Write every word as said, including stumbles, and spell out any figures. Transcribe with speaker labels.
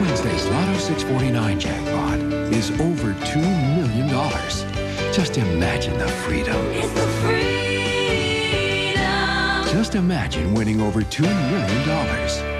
Speaker 1: Wednesday's Lotto six forty-nine jackpot is over two million dollars. Just imagine the freedom.
Speaker 2: It's the freedom.
Speaker 1: Just imagine winning over two million dollars.